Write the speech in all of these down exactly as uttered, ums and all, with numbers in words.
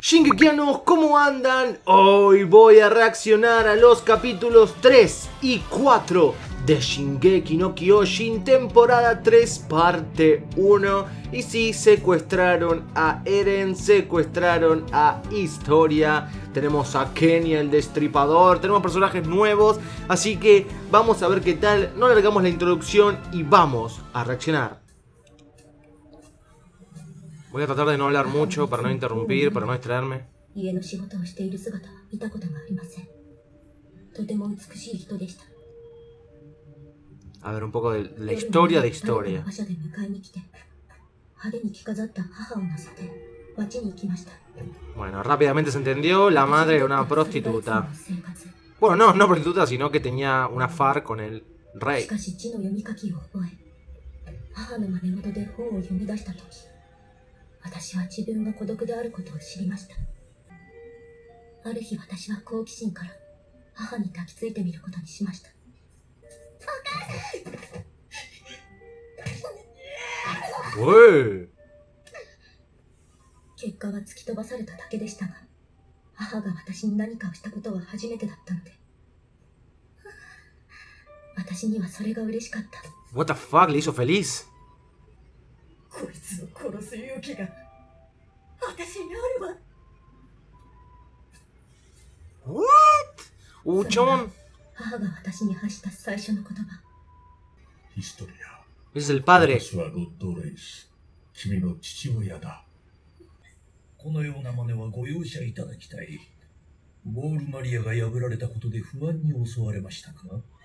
Shingekianos, ¿cómo andan? Hoy voy a reaccionar a los capítulos tres y cuatro de Shingeki no Kyojin, temporada tres, parte uno. Y sí, secuestraron a Eren, secuestraron a Historia, tenemos a Kenny el Destripador, tenemos personajes nuevos, así que vamos a ver qué tal. No alargamos la introducción y vamos a reaccionar. Voy a tratar de no hablar mucho para no interrumpir, para no distraerme. A ver, un poco de la historia de Historia. Bueno, rápidamente se entendió, la madre era una prostituta. Bueno, no, no prostituta, sino que tenía una far con el rey. 私は自分が孤独であることを知りました。ある日私は好奇心から母に抱きついてみることにしました。お母さん。おい。結果は突き飛ばされただけでしたが、母が私に何かをしたことは初めてだったので、私にはそれが嬉しかった。 What the fuck, le hizo feliz. こいつを殺す勇気が私にあるわ。 What? Uchon. 母が私に発した最初の言葉。ヒストリア。 Es el padre. 私はロッドレイス。君の父親だ。このような真似はご容赦いただきたい。ボールマリアが破られたことで不安に襲われましたか？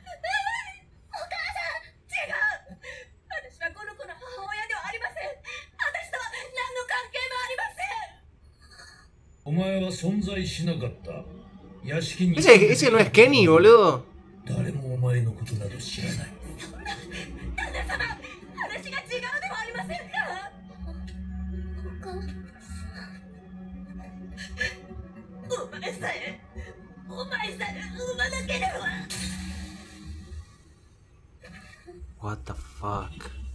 Ese, ese no es Kenny, boludo. What the fuck?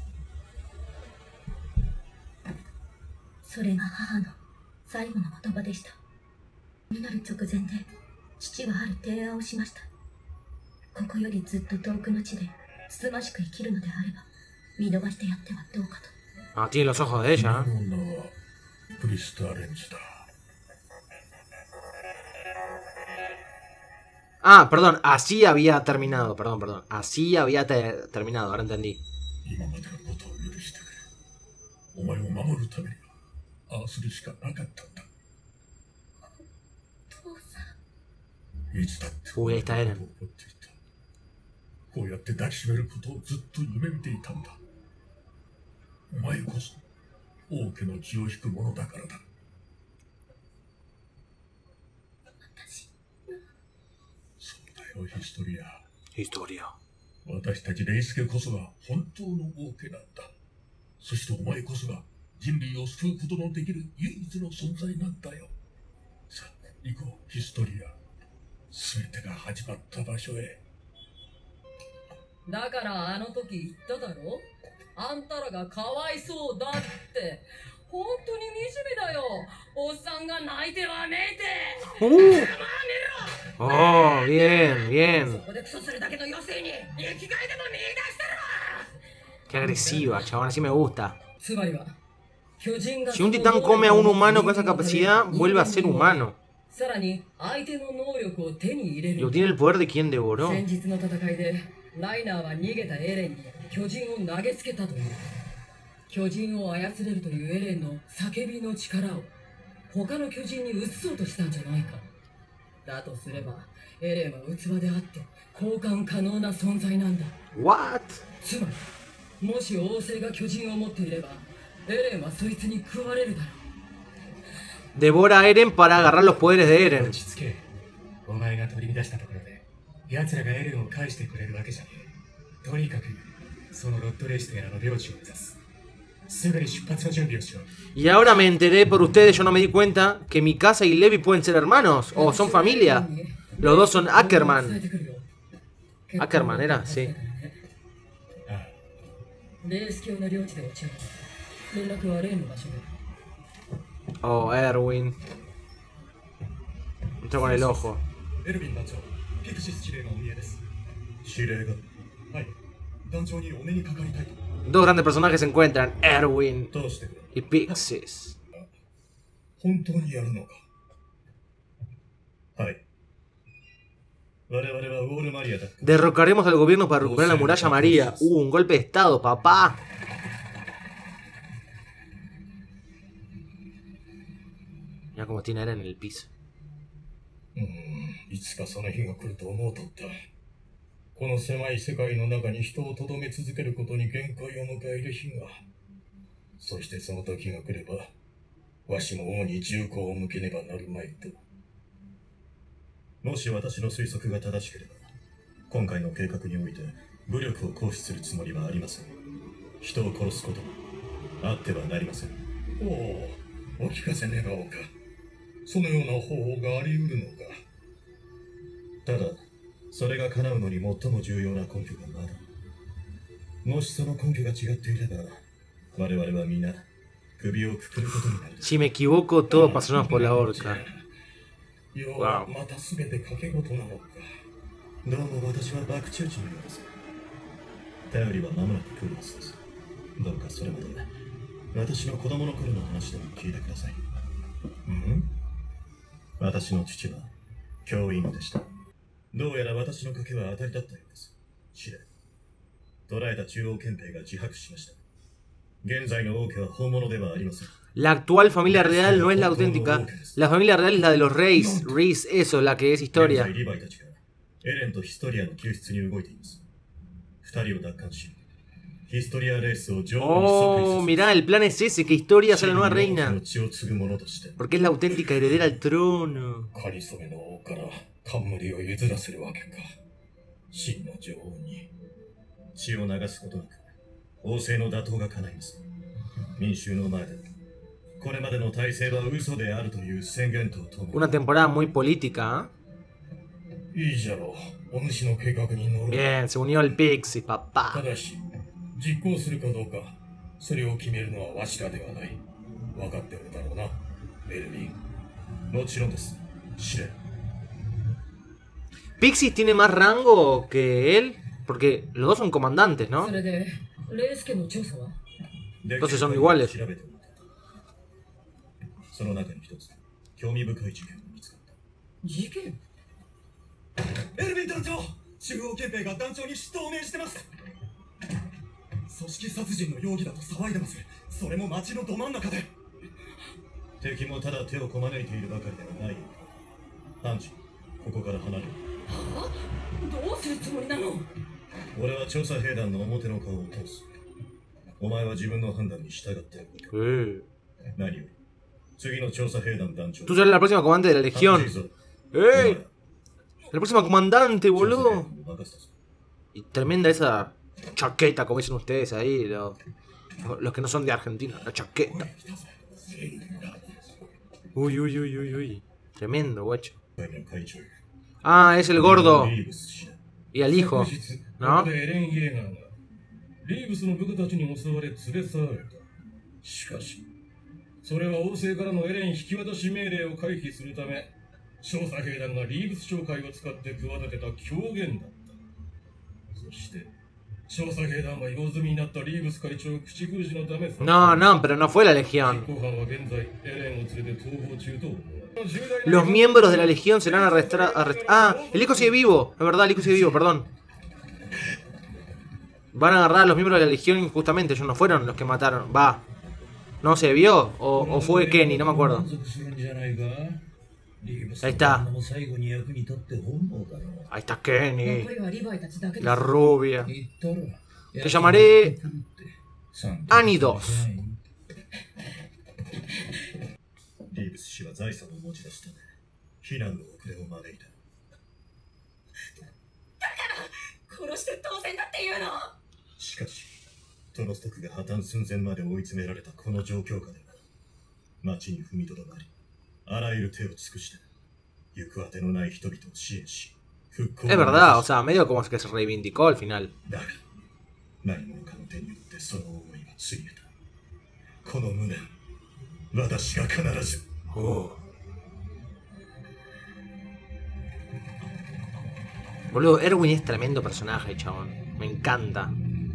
それが母の最後の言葉でした。になる直前で父はある提案をしました。ここよりずっと遠くの地でつつましく生きるのであれば見逃してやってはどうかと。 Ah, tiene los ojos de ella. Ah, perdón, así había terminado, perdón, perdón. Así había te terminado, ahora entendí. Uy, ahí está Eren. Historia. 私たちレイスケこそが本当の王家なんだ。そしてお前こそが人類を救うことのできる唯一の存在なんだよ。さあ、行こう、ヒストリア。すべてが始まった場所へ。だからあの時言っただろ？あんたらがかわいそうだって。本当に惨めだよ。おっさんが泣いてわめいて。 Uh. Oh, bien, bien. Qué agresiva, chabón, así me gusta. Si un titán come a un humano con esa capacidad, vuelve a ser humano. Y obtiene el poder de quien devoró. 巨人を操れるというエレンの叫びの力を他の巨人に移そうとしたんじゃないか。だとすればエレンは器であって交換可能な存在なんだ。 What? つまりもし王政が巨人を持っていればエレンはそいつに食われるだろう。 Devora a Eren para agarrar los poderes de Eren. 落ち着け。お前が取り乱したところで奴らがエレンを返してくれるわけじゃねえ。とにかくそのロッドレイスとやらの領地を目指す。 Y ahora me enteré por ustedes, yo no me di cuenta que Mikasa y Levi pueden ser hermanos o son familia. Los dos son Ackerman. Ackerman era, sí. Oh, Erwin. Entra con el ojo. エルヴィン団長、ピクシス司令がお見えです。司令がはい。団長にお目にかかりたいと。 Dos grandes personajes se encuentran, Erwin y Pixis. 本当にやるのか。はい。 Derrocaremos al gobierno para recuperar la muralla María. Uh, un golpe de estado, papá. Mira cómo tiene Eren en el piso. いつかその日が来ると思うとった。この狭い世界の中に人をとどめ続けることに限界を迎える日が。そしてその時が来れば、わしも王に銃口を向けねばなるまいと。 もし私の推測が正しければ、今回の計画において武力を行使するつもりはありません。人を殺すこともあってはなりません。おお、お聞かせ願おうか。そのような方法があり得るのか。ただ、それが叶うのに最も重要な根拠がまだ。もしその根拠が違っていれば、我々は皆首をくくることになる。 Si me equivoco, todos pasaremos por la horca. わまたすべて賭け事なのか。どうも私は爆中地のようです。頼りは間もなく来るはずです。どうかそれまで私の子供の頃の話でも聞いてください。うん？私の父は教員でした。どうやら私の賭けは当たりだったようです。司令。捕らえた中央憲兵が自白しました。現在の王家は本物ではありません。 La actual familia real no es la auténtica. La familia real es la de los Reyes. Rhys, eso, la que es historia. Oh, mirá, el plan es ese, que Historia sea la nueva reina. Porque es la auténtica heredera al trono. Una temporada muy política, ¿eh? Bien, se unió el Pixis, papá. Pixis tiene más rango que él, porque los dos son comandantes, ¿no? Entonces son iguales. その中に一つ興味深い事件が見つかった。事件？エルヴィン団長、中央憲兵が団長に出頭を命じてます。組織殺人の容疑だと騒いでます。それも町のど真ん中で。敵もただ手をこまねいているばかりではないよ。ハンジ、ここから離れる。はあ？どうするつもりなの？俺は調査兵団の表の顔を通す。お前は自分の判断に従って動く。何より Tú serás la próxima comandante de la legión. ¡Ey! La próxima comandante, boludo. Y tremenda esa chaqueta, como dicen ustedes ahí, los, los que no son de Argentina. La chaqueta. Uy, uy, uy, uy, uy. Tremendo, guacho. Ah, es el gordo. Y al hijo, ¿no? それは王政からのエレン引き渡し命令を回避するため、調査兵団がリーブス商会を使って企てた狂言だった。そして、調査兵団は用済みになったリーブス会長を口封じのため、 No, no, pero no fue la legión. Los miembros de la legión serán arrestados. Arrest ah, el hijo sigue vivo. Es verdad, el hijo sigue vivo, perdón. Van a agarrar a los miembros de la legión injustamente. Ellos no fueron los que mataron. Va. ¿No se vio? ¿O, o fue Kenny? No me acuerdo. Ahí está. Ahí está Kenny. La rubia. Te llamaré Annie dos. トロストクが破綻寸前まで追い詰められたこの状況下では、町に踏みとどまり、あらゆる手を尽くして、行くあてのない人々を支援し、復興を。 Es verdad, o sea, medio como que se reivindicó al final. だが、何者かの手によってその思いはついえた。この無念、私が必ず。おう。 Boludo, Erwin es tremendo personaje, chabón. Me encanta.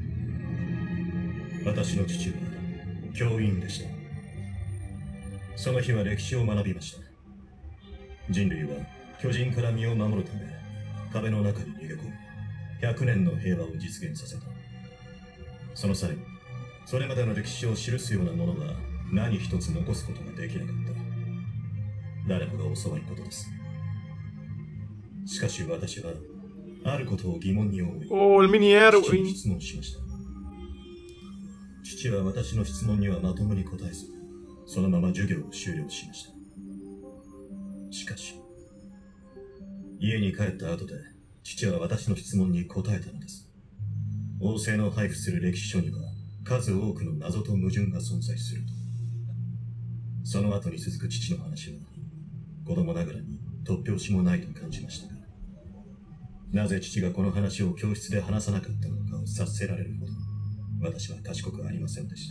私の父は教員でした。その日は歴史を学びました。人類は巨人から身を守るため壁の中に逃げ込みひゃくねんの平和を実現させた。その際それまでの歴史を記すようなものは何一つ残すことができなかった。誰もが教わることです。しかし私はあることを疑問に思い、 おー、el mini Erwin。 父に質問しました。父は私の質問にはまともに答えず、そのまま授業を終了しました。しかし、家に帰った後で、父は私の質問に答えたのです。王政の配布する歴史書には、数多くの謎と矛盾が存在すると。その後に続く父の話は、子供ながらに突拍子もないと感じましたが、なぜ父がこの話を教室で話さなかったのかを察せられるほど、私は賢くありませんでした。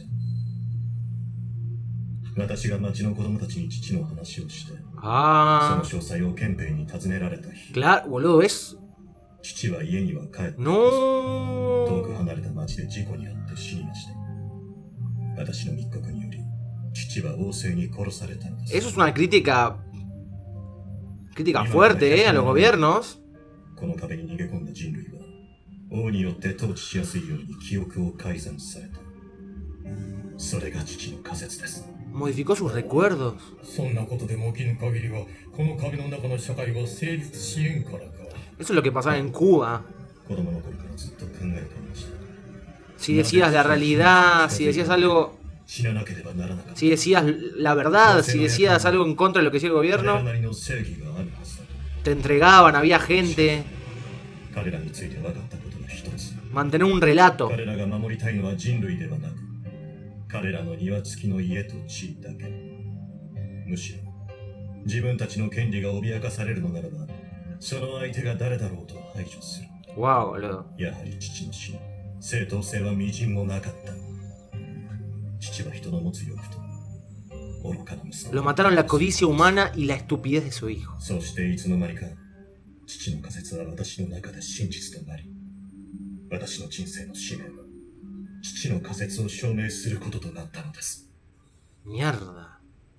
私が町の子供たちに父の話をして、 あその詳細を憲兵に尋ねられた日、 claro, boludo, es... 父は家には帰って、 No. 遠く離れた町で事故に遭って死にました。私の密告により、父は王政に殺されたのです。 Eso es una crítica... Crítica fuerte, eh, a los gobiernos. この壁に逃げ込んだ人類は、王によって統治しやすいように記憶を改ざんされた。それが父の仮説です。 Modificó sus recuerdos. そんなことでも起きぬ限りは、この壁の中の社会は成立しえんからか。 Eso es lo que pasaba en Cuba. 子供の頃からずっと考えていました。 Si decías la realidad, si decías algo... 死ななければならなかった。 Si decías la verdad, si decías algo en contra de lo que decía el 彼ら gobierno, なりの正義があるはずだと。 te entregaban, había gente. 彼らについて分かったことが一つ。 Mantener un relato. 彼らが守りたいのは人類ではなく、彼らの庭付きの家と地だけ。むしろ、自分たちの権利が脅かされるのならば、その相手が誰だろうと排除する。 Wow, boludo. やはり父の死に正当性は微塵もなかった。父は人の持つ欲と愚かな息子。 Lo mataron la codicia humana y la estupidez de su hijo. そしていつの間にか、父の仮説は私の中で真実となり、私の人生の使命は、父の仮説を証明することとなったのです。 Mierda.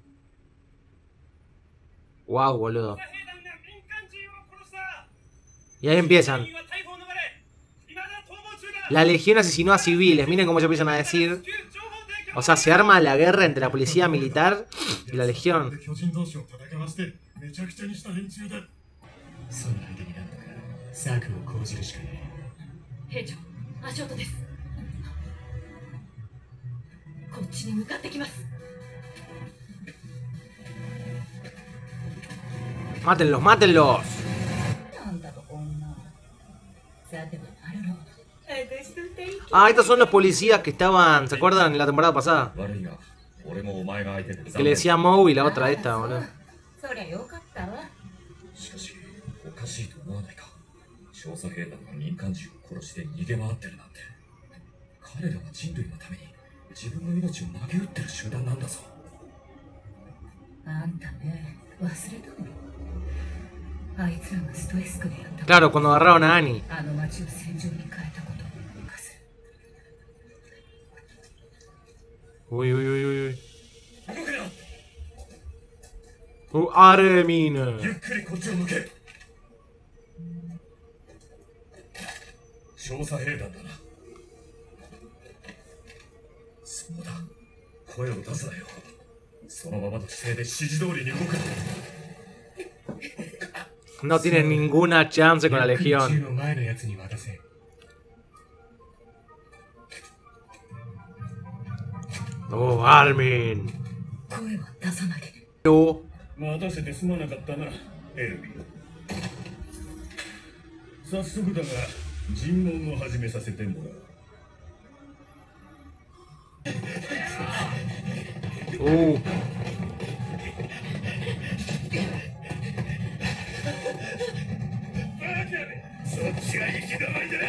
Wow, boludo. Y ahí empiezan. La legión asesinó a civiles. Miren cómo se empiezan a decir. O sea, se arma la guerra entre la policía militar y la legión. そんな相手になんだから策を講じるしかない。 兵長、足音です。こっちに向かってきます。 Mátenlos, mátenlos. なんだとこんな。さてはあるの。私と二人。 Ah, estos son los policías que estaban, ¿se acuerdan? En la temporada pasada. 悪いが、俺もお前が相手で Que le decía Moe y la otra esta, boludo. そりゃよかったわ。 しかし、おかしいと思わないか。調査兵団が民間人を殺して逃げ回ってるなんて。彼らは人類のために自分の命を投げ打ってる集団なんだぞ。 あんたね、忘れたの。あいつらがストエスクでやった。 Claro, cuando agarraron a Annie. あの町を戦場に変えたことを犯す。 Uy, uy, uy, uy, uy. Uh, Armin. ゆっくりこっちを向け。調査兵団だな。そうだ。声を出すなよ。そのままの姿勢で指示通りに動く。 No tienen ninguna chance con la legión. の前のやつに渡せ。 Oh, Armin. 声は出さないで。 Yo. 待たせてすまなかったな、エルビン。早速だが、尋問を始めさせてもらう。 Uh. そっちが行き止まりだ。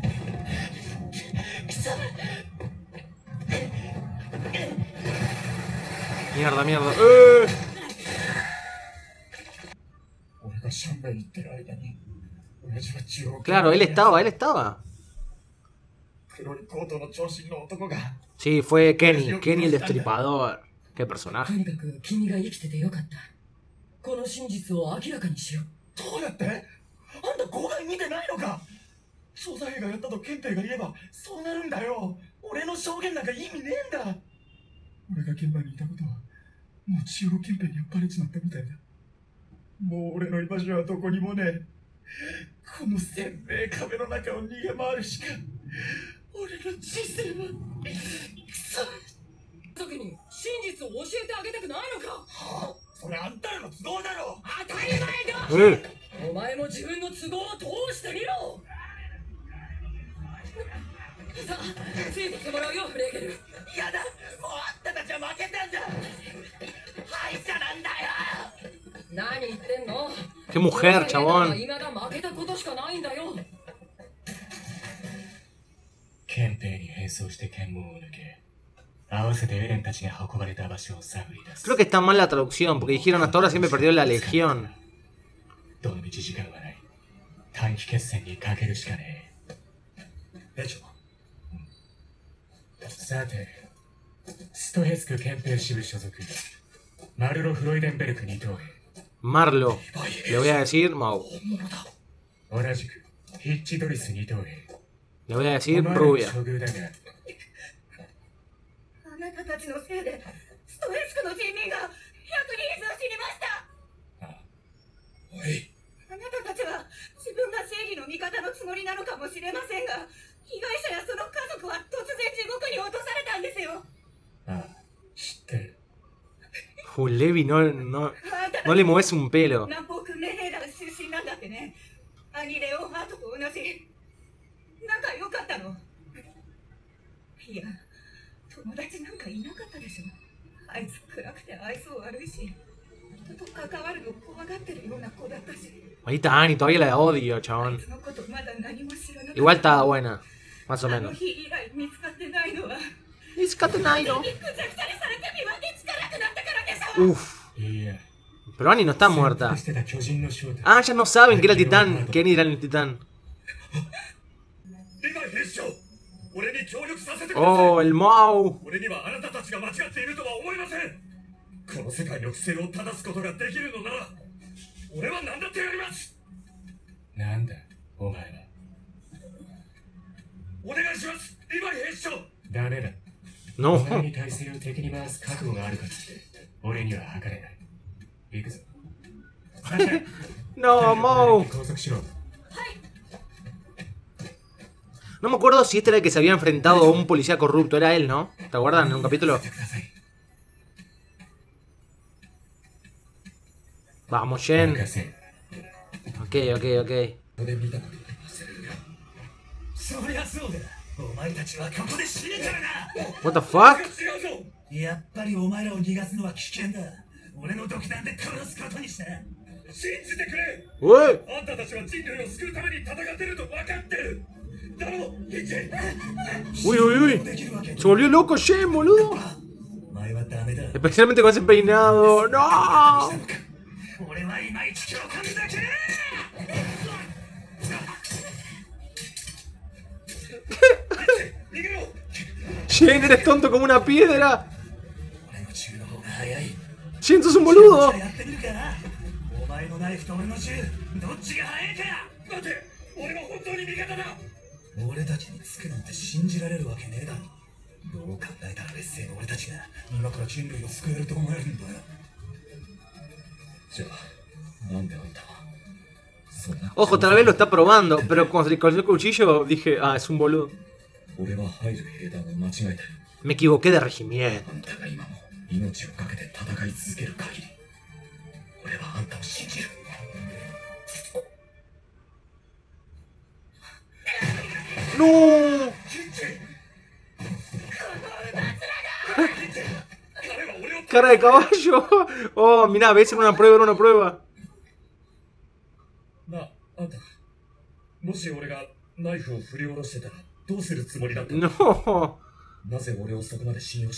Mierda, mierda. ¡Eh! 俺がシャンベイ行ってる間に親父は銃を Claro, él estaba, él estaba. 黒いコートの長身の男が Sí, fue Kenny, Kenny el Destripador. Qué personaje. とにかく君が生きててよかった。この真実を明らかにしよう。 どうやって？あんた公害見てないのか？調査兵がやったと憲兵が言えばそうなるんだよ。俺の証言なんか意味ねえんだ。俺が現場にいたことはもう千代憲兵にはバレちまったみたいだ。もう俺の居場所はどこにもねえ。この鮮明壁の中を逃げ回るしか俺の人生はくそ。 時に真実を教えてあげたくないのか？ はあ、それあんたらの都合だろ。 当たり前だ。 えお前も自分の都合を通してみろ。さあ、ついてきてもらうよ、フレーゲル。 やだ、もうあんたたちは負けたんだ。敗者なんだよ。 何言ってんの？ Qué mujer, chabón. 今が負けたことしかないんだよ。 憲兵に変装して検問を抜け、合わせてエレンたちが運ばれた場所を探り出す。 Creo que está mal la traducción, porque dijeron hasta ahora siempre perdió la legión. どの道時間はない。短期決戦にかけるしかねえ。 兵長、 さて、ストヘスク憲兵支部所属、マルロ・フロイデンベルク二等兵。 Marlo. Le voy a decir Mau. 同じく、ヒッチドリス二等兵。 Le voy a decir お前らの Rubia. 処遇だが、 あなたたちのせいでストレスクの人民がひゃくにん以上死にました。 おい、 あなたたちは自分が正義の味方のつもりなのかもしれませんが、被害者やその家族は突然地獄に落とされたんですよ。 ああ、知ってる。 Uy, Levi, no, no, no le mueves un pelo. 南方訓練兵団出身なんだってね。兄レオンハートと同じ。仲良かったの？いや、友達なんかいなかったでしょ。あいつ暗くて愛想悪いし、人と関わるの怖がってるような子だったし。 Ahorita Annie, todavía la odio, chabón. そのことまだ何も知らなかった。 Igual estaba buena, más o あの menos. 日以来見つかってないのは、 Discate Nairo. ぐちゃぐちゃにされて見分けつかなくなったからでしょ。 Uf. いや、 Pero Annie no está 潜 muerta. 伏してた巨人の正体。 Ah, ya no saben que era el titán. Que Annie era el titán. リヴァイ兵長、俺に協力させてください。 Oh, el Mau. 俺にはあなたたちが間違っているとは思いません。この世界の不正を正すことができるのなら、俺は何だってやります。 なんだ、お前は。 お願いします、リヴァイ兵長。 ダメだ。 No. お前に体制を敵に回す覚悟があるからって俺には測れない。行くぞ。 No, Mau. 拘束しろ。 No me acuerdo si este era el que se había enfrentado a un policía corrupto. Era él, ¿no? ¿Te acuerdan? En un capítulo. Vamos, Shen. Ok, ok, ok. そりゃそうだ。お前たちはここで死ぬからな。 What the fuck? 違うぞ。やっぱりお前らを逃がすのは危険だ。俺の独断で殺すことにした。信じてくれ。 Uy. あんたたちは人類を救うために戦ってると分かってる。だろ、ヒッチ。 Uy, uy, uy. Se volvió loco Shen, boludo. お前はダメだ。 Especialmente con ese peinado. ¡No! 俺はいまいち共感だけ。 Shen, eres tonto como una piedra. 俺の銃の方が早い。 Shen, sos un boludo. やってみるか。お前のナイフと俺の銃、どっちが早いか。待て、俺は本当に味方だ。俺たちにつくなんて信じられるわけねえだろ。どう考えたら劣勢の俺たちが今から人類を救えると思えるんだよ。 じゃあ、なんであんたはそんな Ojo, tal vez lo está probando. Pero cuando se le cogió el cuchillo dije, ah, es un boludo. 俺は入る兵団を間違えた。 Me equivoqué de regimiento. あんたが今も命をかけて戦い続ける限り、俺はあんたを信じる。 ¡No! ¡Cara de caballo! Oh, mirá, ves, era una prueba, era una prueba. なあ、あんた、もし俺がナイフを振り下ろしてたらどうするつもりだった？ No. なぜ俺をそこまで信用した？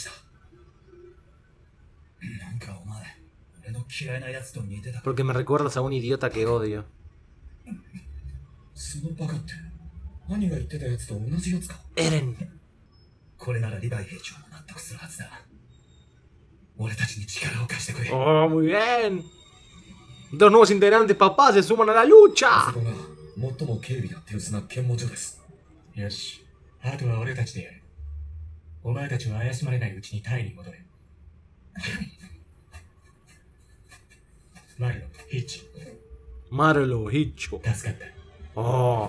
なんかお前、俺の嫌いなやつと似てた。 Porque me recuerdas a un idiota que odio. そのバカって兄が言ってたやつと同じやつか。 エレン。 これならリヴァイ兵長も納得するはずだ。俺たちに力を貸してくれ。 Oh, muy bien. Dos nuevos integrantes, papá, se suman a la lucha. そこが最も警備が手薄な検問所です。 よし、あとは俺たちでやる。お前たちは怪しまれないうちにタイに戻れ。マルロ、ヒッチ。 Marlo, Hicho. 助かった。 Oh.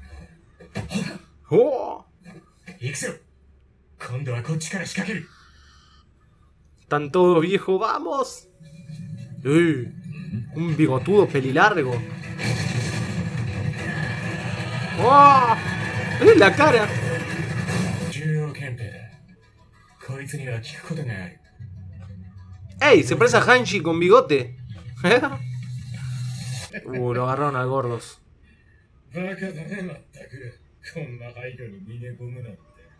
Oh. 行くぞ。今度はこっちから仕掛ける。 Están todos viejos, vamos. Uy, un bigotudo pelilargo. ¡Oh! ¡Es la cara! 重要憲兵だ。こいつには聞くことがある。 ¡Ey! Se parece a Hanshi con bigote. Uh, lo agarraron a gordos. バカだね、まったく。こんな廃墟に逃げ込むなんて。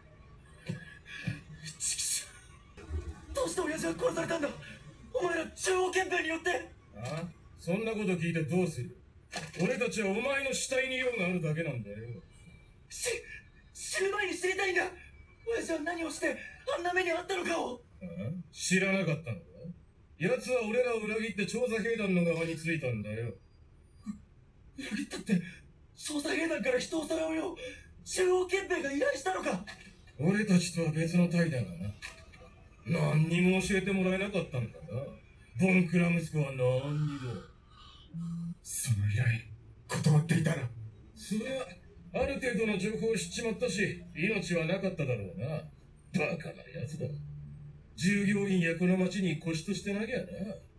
どうして親父は殺されたんだ。お前ら中央憲兵によって。ああ、そんなこと聞いてどうする。俺たちはお前の死体に用があるだけなんだよ。し、死ぬ前に知りたいんだ。親父は何をしてあんな目にあったのかを。ああ、知らなかったのか。奴は俺らを裏切って調査兵団の側についたんだよ。裏切ったって調査兵団から人をさらうよう中央憲兵が依頼したのか。俺たちとは別の隊だがな。何にも教えてもらえなかったんだな。ボンクラ息子は何にも。その依頼断っていたら。そりゃある程度の情報を知っちまったし命はなかっただろうな。バカなやつだ。従業員やこの町に腰としてなきゃな。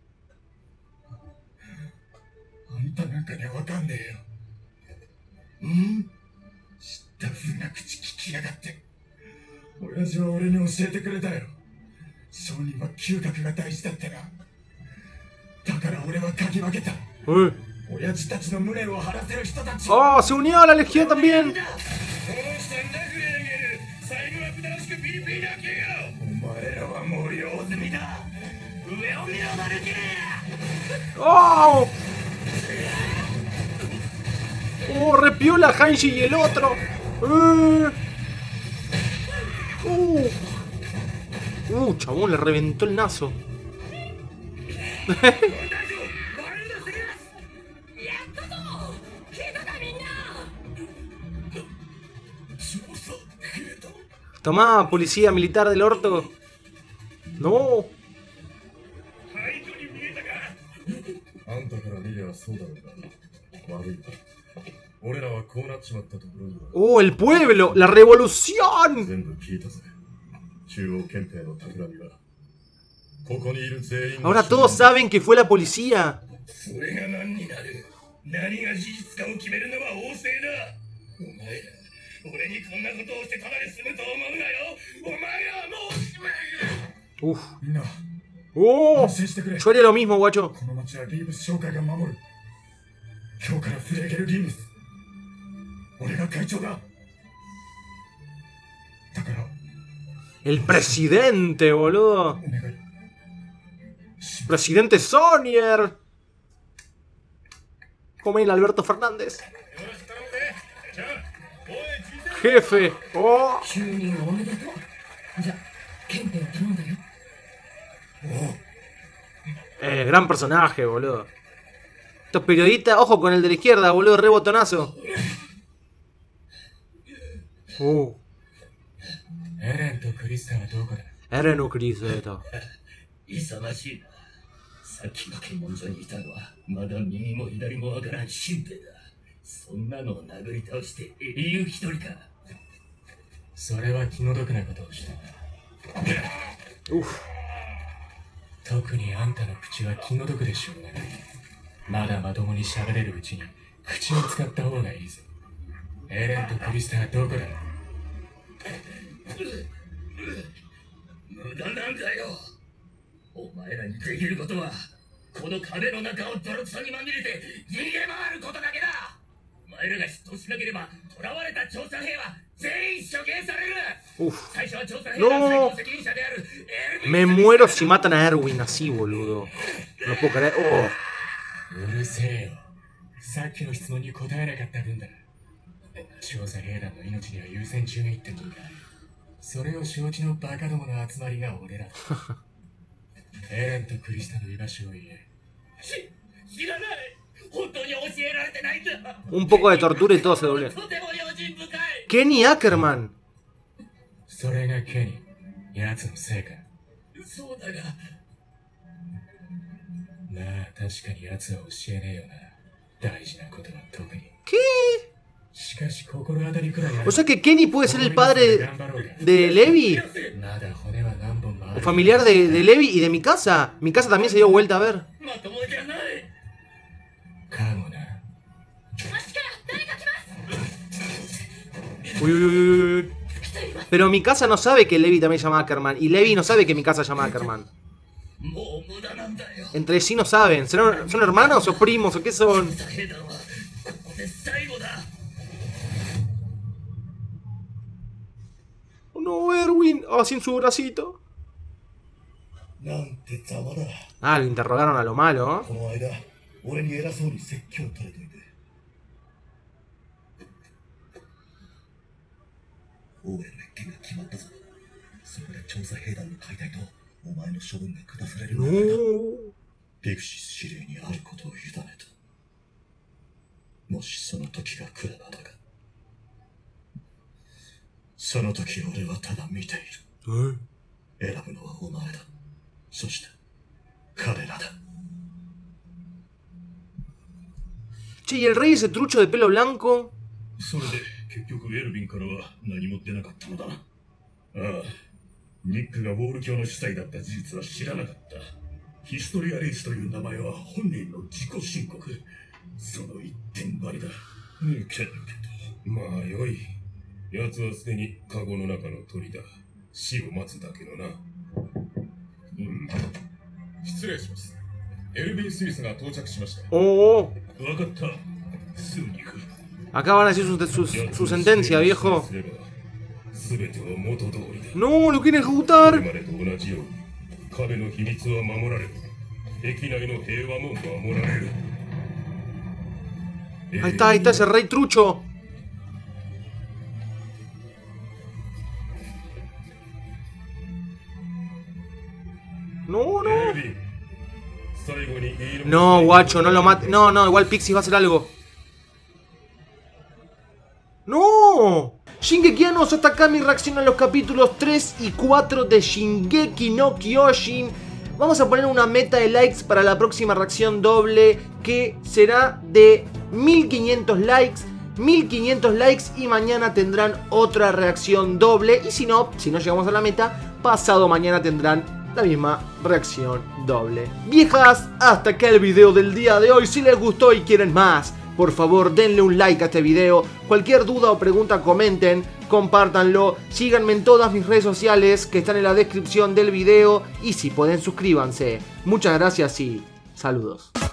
あんたなんかにはわかんねえよ。うん知ったふうな口聞きやがって。親父は俺に教えてくれたよ。商人は嗅覚が大事だってな。だから俺は嗅ぎ分けた。 Uy. 親父たちの無念を晴らせる人たち。 ¡Oh! ¡Se unió a la legión también! お前らはもう用済みだ。上を見ろマルキー。 ¡Oh! ¡Oh! ¡Repiola Hanshi y el otro! ¡Uh! ¡Uh! ¡Uh! Chabón, le reventó el nazo. Tomá, policía militar del orto. No. あんたから見ればそうだろうが。悪いな。俺らはこうなっちまったところには。 ¡Oh, el pueblo! ¡La revolución! 全部聞いたぜ。中央憲兵の企みは。ここにいる全員。 Ahora todos saben que fue la policía. それが何になる。何が事実かを決めるのは王政だ。お前ら、俺にこんなことをしてただで済むと思うなよ。お前らもうしまい。 Uf. みんな。 ¡Oh! Yo haría lo mismo, guacho. この町はリーブス商会が守る。今日からフレーゲル・リーブス。俺が会長だ。だから。 El presidente, boludo. Presidente Sonier. Como el Alberto Fernández. Jefe. Oh. Eh, gran personaje, boludo. Estos periodistas, ojo con el de la izquierda, boludo, re botonazo. Uh. エレンとクリスタはどこだ。 エレンのクリスタ。 勇ましいな。さっきの検問所にいたのはまだ右も左もわからん新兵だ。そんなのを殴り倒して英雄一人か。 それは気の毒なことをしたな。 うふ。 特にあんたの口は気の毒でしょうがない。まだまともに喋れるうちに口を使った方がいいぜ。エレンとクリスタはどこだ。 無駄なんだよ。お前らにできることはこの壁の中を泥臭にまみれて逃げ回ることだけだ。お前らが出頭しなければ囚われた調査兵は全員処刑される。 Uf. 最初は調査兵が最高責任者であるエルヴィン Me muero si matan a Erwin así, boludo. No puedo creer. Oh. うるせえよ。さっきの質問に答えなかった分だ。 調査兵団の命には優先順位ってもんか。それを承知のバカどもの集まりが俺らだ。エレンとクリスタの居場所を言え。 し、知らない。本当に教えられてないんだ。 Un poco de tortura y todo se doble. とても用心深い。 Kenny Ackerman. それがケニー、奴のせいか。 そうだが。 まあ確かに奴は教えねえよな。大事なことは特に。 ¿Qué? しかし心当たりくらいある。 O sea que Kenny puede ser el padre de Levi. まだ骨は何本もある。 O familiar de, de Levi y de Mikasa. Mikasa también se dio vuelta a ver. まともじゃない。 かもな。 Uy, uy, uy, uy, uy. Pero Mikasa no sabe que Levi también se llama Ackerman. Y Levi no sabe que Mikasa se llama Ackerman. もう無駄なんだよ。 Entre sí no saben. ¿Son, son hermanos o primos o qué son? 兵団はここで最後だ。 Oh, no, Erwin. Ah, sin su bracito. なんてざまだ。 Ah, lo interrogaron a lo malo, ¿eh? この間、俺に偉そうに説教を垂れといて。王への一件が決まったぞ。そこで調査兵団の解体とお前の処分が下される流れだ。 No. ピクシス司令にあることを委ねた。もしその時が来ればだが。その時俺はただ見ている。選ぶのはお前だ。そして彼らだ。 Che, ¿y el rey ese trucho de pelo blanco? それで結局エルヴィンからは何も出なかったのだな。ああ、ニックがウォール教の主催だった事実は知らなかった。ヒストリア・レイスという名前は本人の自己申告。その一点張りだ。けどけど、まあよい。奴はすでにカゴの中の鳥だ。死を待つだけのな。うん。失礼します。エルヴィン・スミスが到着しました。 Oh. わかった。すぐに行く。 Acá van a decir su, su, su sentencia, viejo. No, lo quieren ejecutar. Ahí está, ahí está ese rey trucho. No, no. No, guacho, no lo mate. No, no, igual Pixis va a hacer algo. ¡No! Shingekianos, hasta acá mi reacción a los capítulos tres y cuatro de Shingeki no Kyojin. Vamos a poner una meta de likes para la próxima reacción doble, que será de mil quinientos likes. mil quinientos likes y mañana tendrán otra reacción doble. Y si no, si no llegamos a la meta, pasado mañana tendrán la misma reacción doble. Viejas, hasta acá el video del día de hoy. Si les gustó y quieren más, por favor denle un like a este video. Cualquier duda o pregunta comenten, compártanlo. Síganme en todas mis redes sociales que están en la descripción del video. Y si pueden suscríbanse. Muchas gracias y saludos.